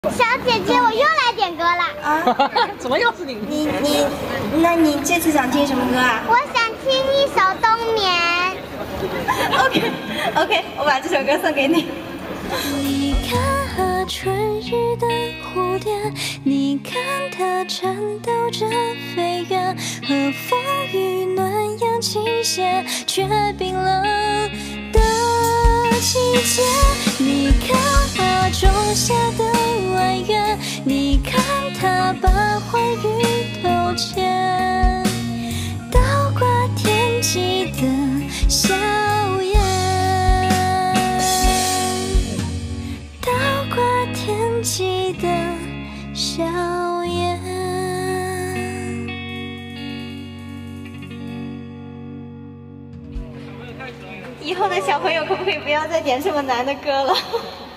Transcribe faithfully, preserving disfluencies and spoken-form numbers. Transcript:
小姐姐，我又来点歌了。 啊？怎么又是你？ 你你，那你这次想听什么歌啊？ 我想听一首《冬眠》。 OK OK， 我把这首歌送给你。 你看春日的蝴蝶，你看它颤抖着飞远，和风与暖阳倾斜，却冰冷的季节。你看它种下的哀怨，你看它把欢愉偷窃，倒挂天际的笑颜，倒挂天际的笑颜。 以后的小朋友可不可以不要再点这么难的歌了？